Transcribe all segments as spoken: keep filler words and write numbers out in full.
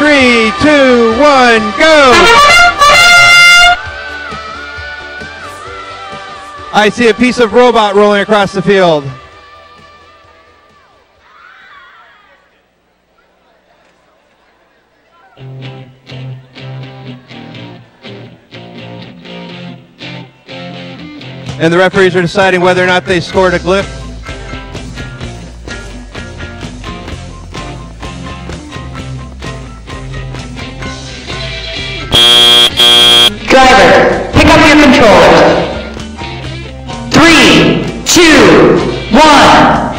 three, two, one, go! I see a piece of robot rolling across the field. And the referees are deciding whether or not they scored a glyph. Driver, pick up your controllers. Three, two, one.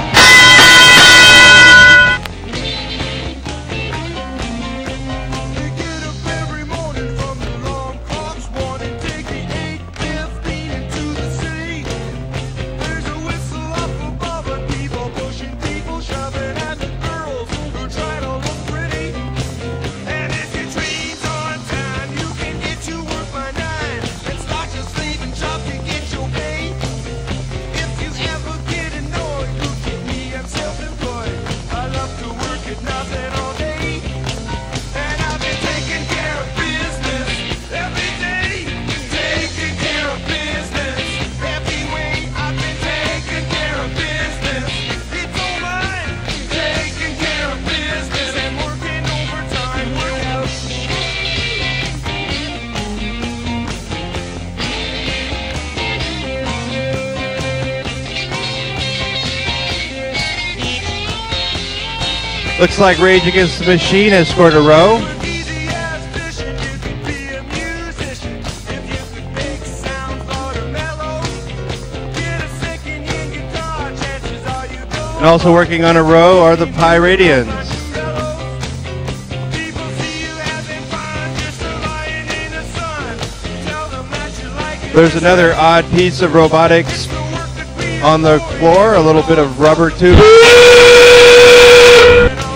Looks like Rage Against the Machine has scored a row. And also working on a row are the Pyradians. There's another odd piece of robotics on the floor, a little bit of rubber tube.